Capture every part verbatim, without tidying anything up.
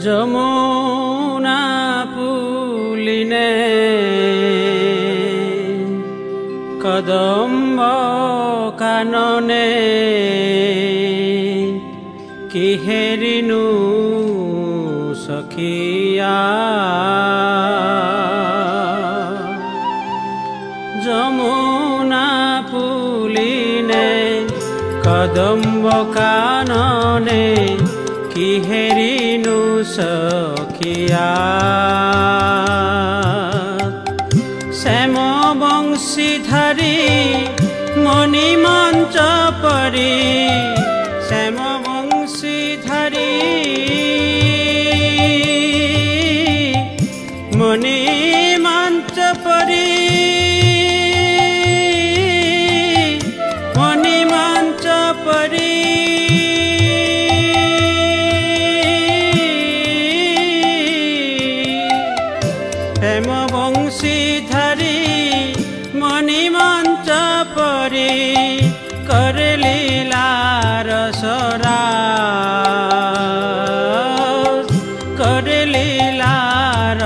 যমুনা পুলিনে কদম্ব কাননে কিহেরিনু সখিয়া যমুনা পুলিনে কদম্ব কাননে কিহেরিনু সখিয়া শ্যাম বংশীধারী মণিমঞ্চ পরি শ্যাম বংশীধারী মণিমঞ্চ পরি মণিমঞ্চ পরি হেম বংশীধারী মণিমঞ্চ পরি করে লীলার সরাস করে লীলার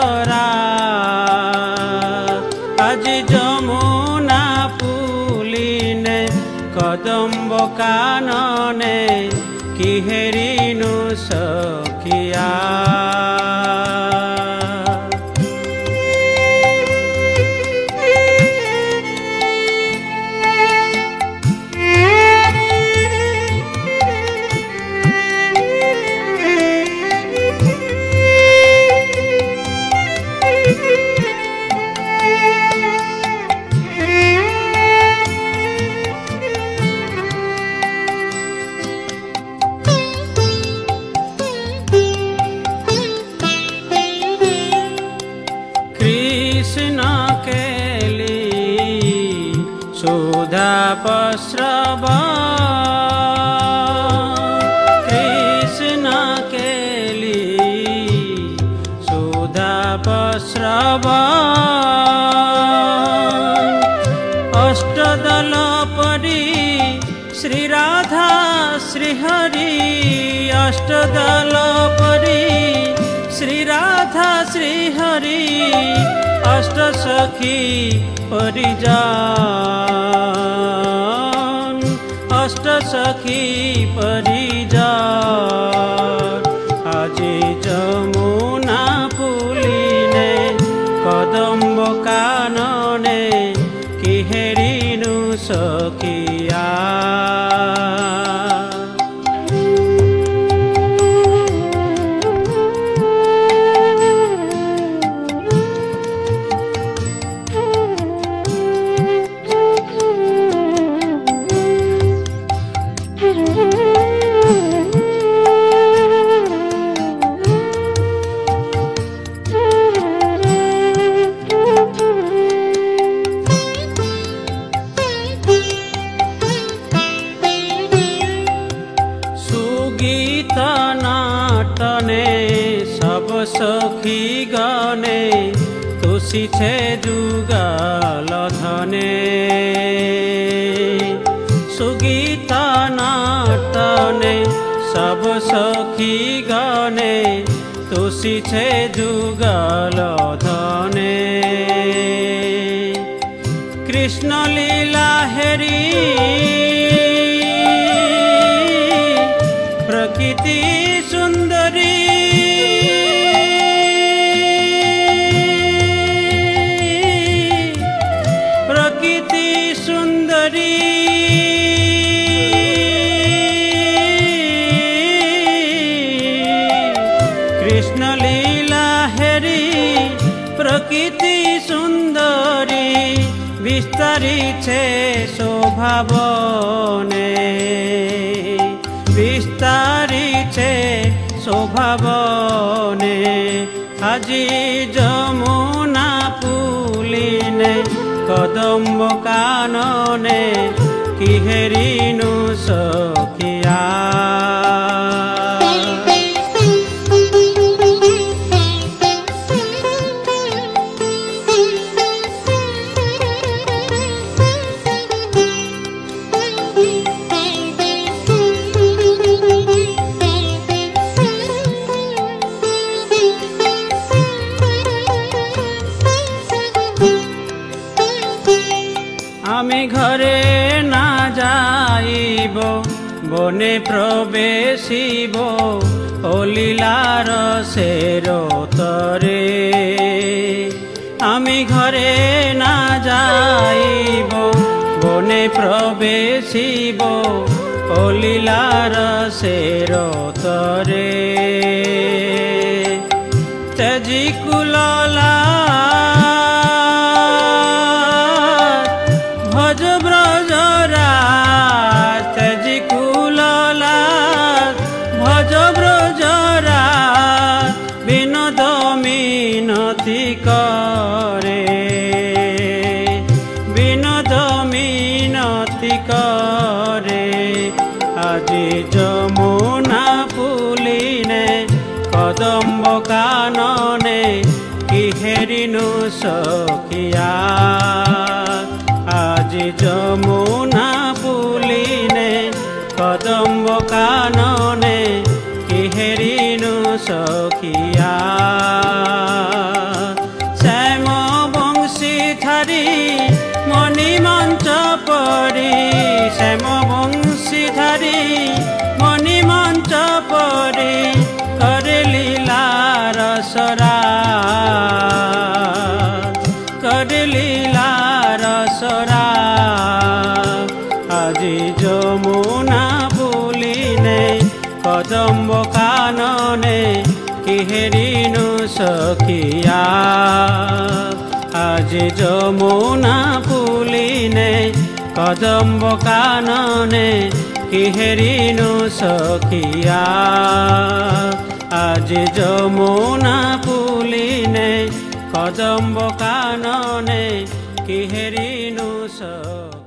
সরাস আজি যমুনা পুলিনে কদম্ব কাননে কিহেরিনু সখিয়া सुधापस्रव कृष्ण केली सुधापस्रव अष्टदल परी श्री राधा श्रीहरि अष्टदल परी श्री राधा श्रीहरि अष्ट सखी परिजान अष्ट सखी परिजान আজি যমুনা পুলিনে কদম্ব কাননে কিহেরিনু সখিয়া सखी गने तुसी छे जुगल धने सुगीत नाटने सब सखी गने तुसी छे जुगल धने कृष्ण लीला हेरी प्रकृति सुंदरी कृष्ण लीला हेरी प्रकृति सुंदरी विस्तारी छे शोभावने विस्तारी छे शोभावने আজি যমুনা পুলিने कदम्ब कानने किहेरिनु सखिया ঘরে না যাইব বনে প্রবেশিব ও লীলার সের তরে আমি ঘরে না যাইব বনে প্রবেশিব ও লীলার সের তরে তেজি কুললা ভজ ব্রজরা তেজি কুললা ভজ ব্রজরা বিনোদ মিনতি করে বিনোদ মিনতি করে আজি যমুনা পুলিনে কদম্ব কাননে কিহেরিনু সখিয়া আজি যমুনা পুলিনে কদম্ব কাননে কিহেরিনু সখিয়া শ্যাম বংশী ধারি মণি মঞ্চ পরি শ্যাম বংশী ধারি মণি মঞ্চ পরি করে লীলা রসরা করে লীলা রসরা আজি যমুনা পুলিনে কদম্ব কাননে কিহেরিনু সখিয়া আজি যমুনা পুলিনে কদম্ব কাননে কিহেরিনু সখিয়া আজি যমুনা পুলিনে কদম্ব কাননে কিহেরিনু সখিয়া।